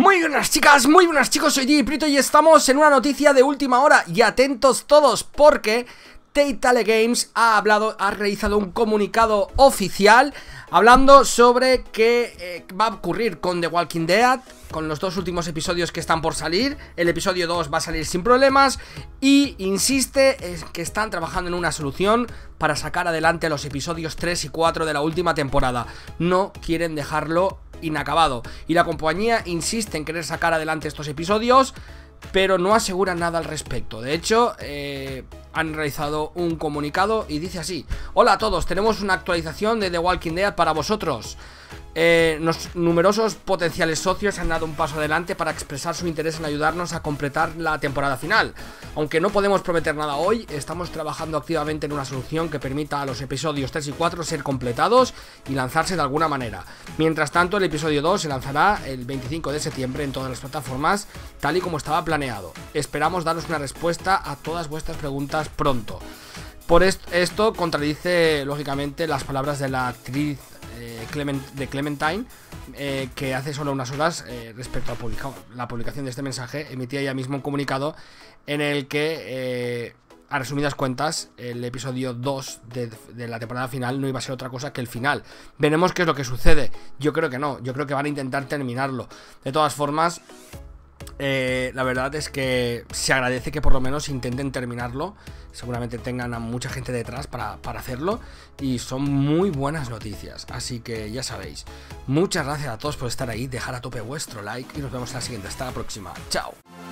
Muy buenas chicas, muy buenas chicos, soy Diprito y estamos en una noticia de última hora. Y atentos todos porque Telltale Games ha realizado un comunicado oficial hablando sobre qué va a ocurrir con The Walking Dead, con los dos últimos episodios que están por salir. El episodio 2 va a salir sin problemas y insiste en que están trabajando en una solución para sacar adelante los episodios 3 y 4 de la última temporada. No quieren dejarlo inacabado y la compañía insiste en querer sacar adelante estos episodios, pero no aseguran nada al respecto. De hecho, han realizado un comunicado y dice así: hola a todos, tenemos una actualización de The Walking Dead para vosotros. Numerosos potenciales socios han dado un paso adelante para expresar su interés en ayudarnos a completar la temporada final. Aunque no podemos prometer nada hoy, estamos trabajando activamente en una solución que permita a los episodios 3 y 4 ser completados y lanzarse de alguna manera. Mientras tanto, el episodio 2 se lanzará el 25 de septiembre en todas las plataformas, tal y como estaba planeado. Esperamos daros una respuesta a todas vuestras preguntas pronto. Por esto contradice lógicamente las palabras de la actriz Clementine, que hace solo unas horas, respecto a la publicación de este mensaje, emitía ella mismo un comunicado en el que, a resumidas cuentas, el episodio 2 de la temporada final no iba a ser otra cosa que el final. Veremos qué es lo que sucede. Yo creo que no, yo creo que van a intentar terminarlo. De todas formas, la verdad es que se agradece que por lo menos intenten terminarlo. Seguramente tengan a mucha gente detrás para hacerlo, y son muy buenas noticias. Así que ya sabéis, muchas gracias a todos por estar ahí, dejar a tope vuestro like y nos vemos en la siguiente. Hasta la próxima, chao.